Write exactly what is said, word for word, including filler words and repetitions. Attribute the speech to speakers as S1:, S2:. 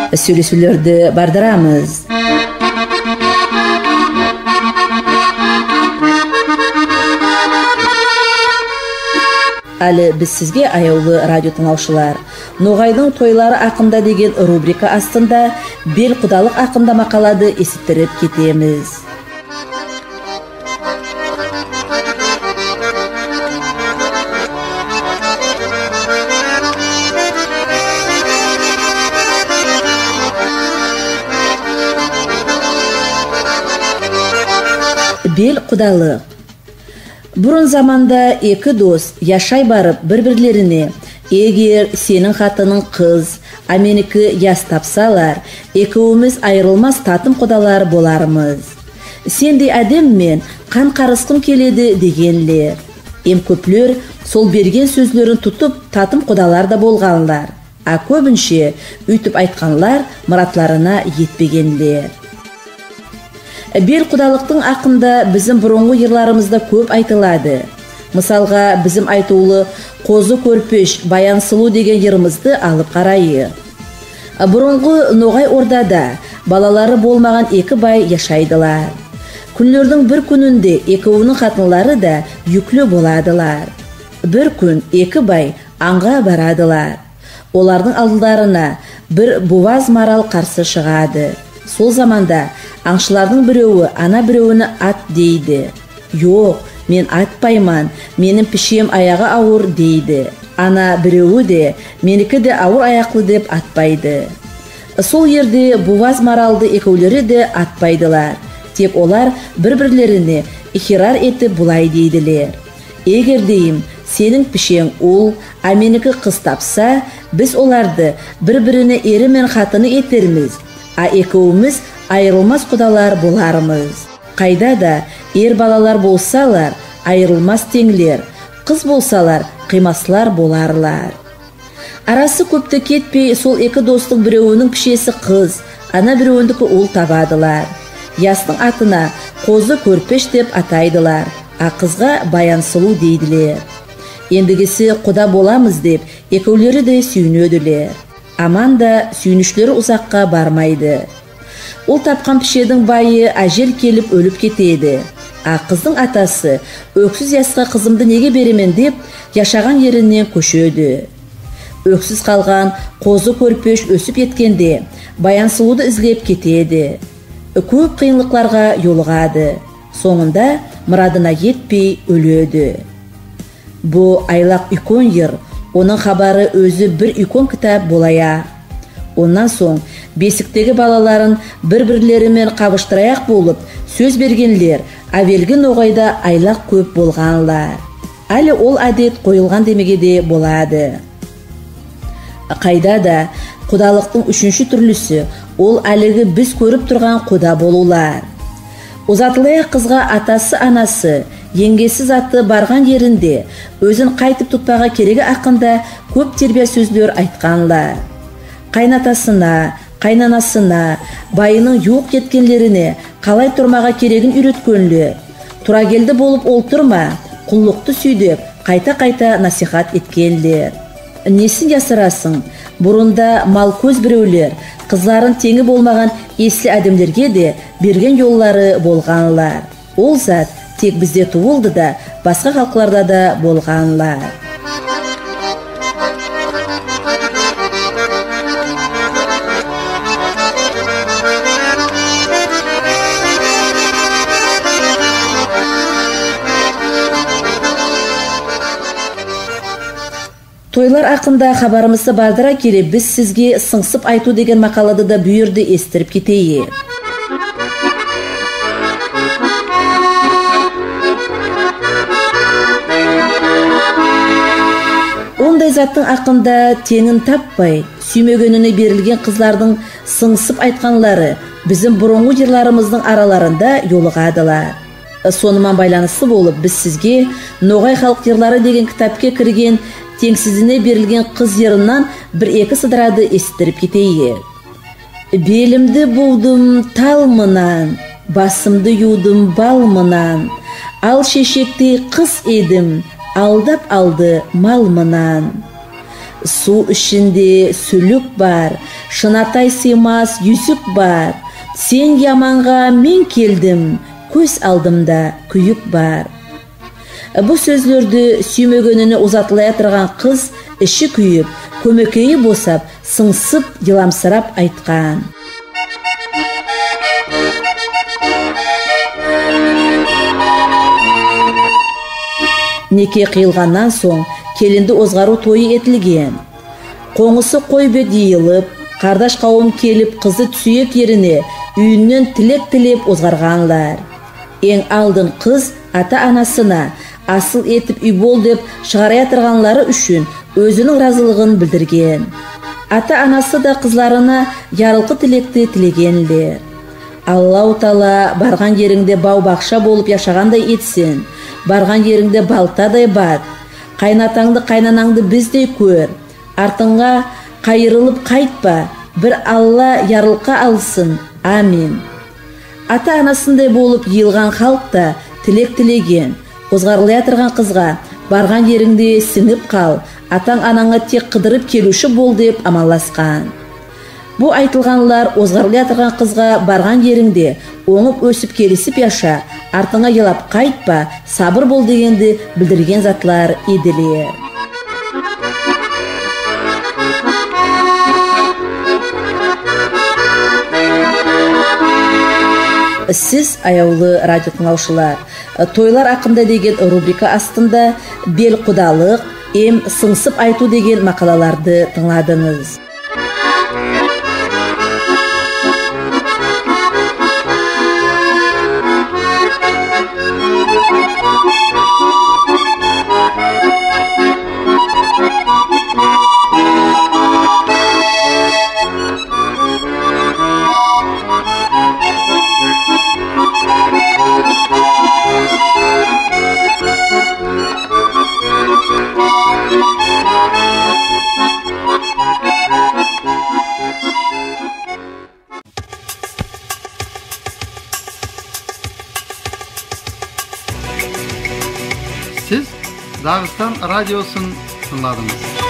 S1: сөйлесулерді бардырамыз. Әлі біз сізге, аяулы радио тыңдаушылар, Ноғайдың тойлары ақында деген рубрика астында бел құдалық ақында мақалады есіттіріп кетеміз. Бел құдалық. Бұрын заманда екі дос яшай барып бір-бірлеріне: егер сенің қатының қыз, а менікі яс тапсалар, екеуміз айырылмас татым құдалар болармыз. Сендей әдеммен қан қарысқым келеді дегенлер. Ем көплер сол берген сөзлерін тұтып татым құдалар да болғанлар, а көбінше үйтіп айтқанлар мұратларына етпегенлер. Бел құдалықтың ақында біздің бұрынғы ерларымызда көп айтылады. Мысалға, біздің айтулы Қозы Көрпеш, Баян Сұлу деген ерімізді алып қарайы. Бұрынғы Ноғай ордада балалары болмаған екі бай яшайдылар. Күнлердің бір күнінде екеуінің қатынлары да юклі боладылар. Бір күн екі бай аңға барадылар. Олардың алдыларына бір буаз марал қарсы шығады. Сол заманда аңшылардың біреуі ана біреуіні ат дейді. Жоқ, мен атпайман, менің пішем аяғы ауыр дейді. Ана біреуі де, менікі де ауыр аяқлы деп атпайды. Сол ерде буаз маралды екеулері де атпайдылар. Тек олар бір-бірлеріне ихирар етіп бұлай дейділер: егер дейім, сенің пішең ұл, а менікі қыз тапса, біз оларды бір-біріне ері мен қатыны етерміз, а екеуміз айырылмас құдалар болармыз. Қайда да ер балалар болсалар, айырылмас теңлер, қыз болсалар, қимаслар боларлар. Арасы көпті кетпей, сол екі достың біреуінің пішесі қыз, ана біреуіндікі ұл табадылар. Ястың атына Қозы Көрпеш деп атайдылар, а қызға Баян Сұлу дейділер. Ендігісі құда боламыз деп, екеулері де сүйінөділер. Аман да сүйінішлері ұзаққа бармайды. Ол тапқан пішедің байы әжел келіп өліп кетеді. А қыздың атасы өксіз ясқа қызымды неге беремен деп яшаған ерінен көшеді. Өксіз қалған Қозы Көрпеш өсіп еткенде Баян Сұлуды ізлеп кетеді. Көп қиынлықларға жолығады. Соңында мұрадына етпей өледі. Бұл айлақ үйкон ер, оның хабары өзі бір үйкон кітап болая. Онан соң бесіктегі балаларын бір-бірлерімен қабыштыраяқ болып сөз бергенлер әвелгі Ноғайда айлақ көп болғанлар. Әлі ол әдет қойылған демеге де болады. Қайда да құдалықтың үшінші түрлісі ол әлігі біз көріп тұрған құда болулар. Ұзатылайық қызға атасы анасы, еңгесі заты барған ерінде өзін қайтып тұтпаға керегі ақында көп тербия сөздер айтқанлар. Қайнатасына, қайнанасына, байының жоқ кеткенлеріне қалай тұрмаға керегін үйреткөнлер. Турагелді болып ол тұрма, құллықты сүйдеп, қайта-қайта насихат еткенлер. Несін ясырасың? Бұрында мал көз біреулер, қызларын теңі болмаған еслі әдемдерге де берген жоллары болғанлар. Ол зат тек бізде туылды да, басқа халқыларда да болғанлар. Тойлар ақында хабарымызды бардыра келе біз сізге сыңсып айту деген мақалады да бүйірді естіріп кетейі. Ондай заттың ақында теңін таппай, сүймегеніне берілген қызлардың сыңсып айтқанлары біздің бұрынғы жерларымыздың араларында жолығадылар. Сонымен байланысты болып біз сізге Ноғай халық жерлары деген кітапке кірген теңсізіне берілген қыз еріннан бір-екі сыдырады естіріп кетейі. Белімді болдым талмынан, басымды юдым балмынан, ал шешектей қыз едім, алдап алды малмынан. Су ішінде сүлік бар, шынатай сыймас юсік бар. Сен яманға мен келдім, көз алдымда күйік бар. Бұл сөзлерді сүймегеніне ұзатылай тұрған қыз іші күйіп, көмекейі босап, сыңсып, еламсырап айтқан. Неке қиылғаннан соң келінді озғару тойы етілген. Қоңысы қой бет дейіліп, қардаш қауым келіп қызы түсүйек еріне үйінен тілек тілеп озғарғанлар. Ең алдын қыз ата-анасына асыл етіп үй бол деп шығарая тұрғанлары үшін өзінің разылығын білдірген. Ата-анасы да қызларына ярылқы тілекті тілегенлер. Аллау Тағала барған жеріңде бау-бақша болып яшағандай етсін, барған жеріңде балтадай бат, қайнатаңды қайнанаңды біздей көр, артыңға қайырылып қайтпа, бір Алла ярылқа алсын, амин. Ата-анасындай болып елған халықта тілек тілеген, қозғарылая тұрған қызға барған жеріңде сіңіп қал, атаң анаңа тек қыдырып келуші бол деп амаласқан. Бұл айтылғанлар озғарылая тұрған қызға барған жеріңде оңып өсіп келісіп яша, артыңа елап қайтпа, сабыр бол дегенді білдірген затлар еділер. Сіз, аяулы радио тыңдаушылар, тойлар ақында деген рубрика астында бел құдалық, ем сыңсып айту деген мақалаларды тыңладыңыз.
S2: Siz Dağıstan Radyosu'nu tınladınız.